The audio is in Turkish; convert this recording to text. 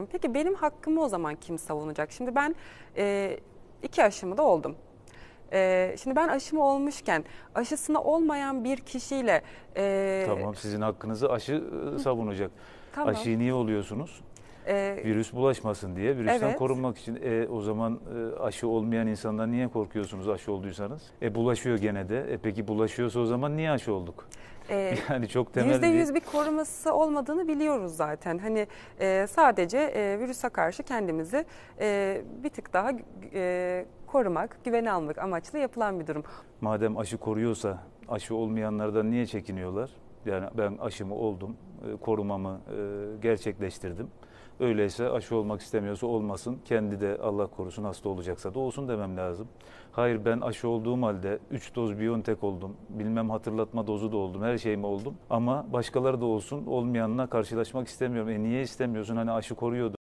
Peki benim hakkımı o zaman kim savunacak? Şimdi ben 2 aşımı da oldum. Şimdi ben aşımı olmuşken aşısını olmayan bir kişiyle Tamam, sizin hakkınızı aşı savunacak. tamam. Aşıyı niye oluyorsunuz? E, Virüs bulaşmasın diye, virüsten evet. korunmak için. O zaman aşı olmayan insandan niye korkuyorsunuz aşı olduysanız? Bulaşıyor gene de. Peki bulaşıyorsa o zaman niye aşı olduk? E, Yani çok yüzde temel bir... yüz bir koruması olmadığını biliyoruz zaten. Hani sadece virüse karşı kendimizi bir tık daha korumak, güvene almak amaçlı yapılan bir durum. Madem aşı koruyorsa aşı olmayanlardan niye çekiniyorlar? Yani ben aşımı oldum, korumamı gerçekleştirdim. Öyleyse aşı olmak istemiyorsa olmasın. Kendi de Allah korusun hasta olacaksa da olsun demem lazım. Hayır, ben aşı olduğum halde 3 doz BioNTech oldum. Bilmem hatırlatma dozu da oldum. Her şeyimi oldum. Ama başkaları da olsun, olmayanla karşılaşmak istemiyorum. Niye istemiyorsun? Hani aşı koruyordu.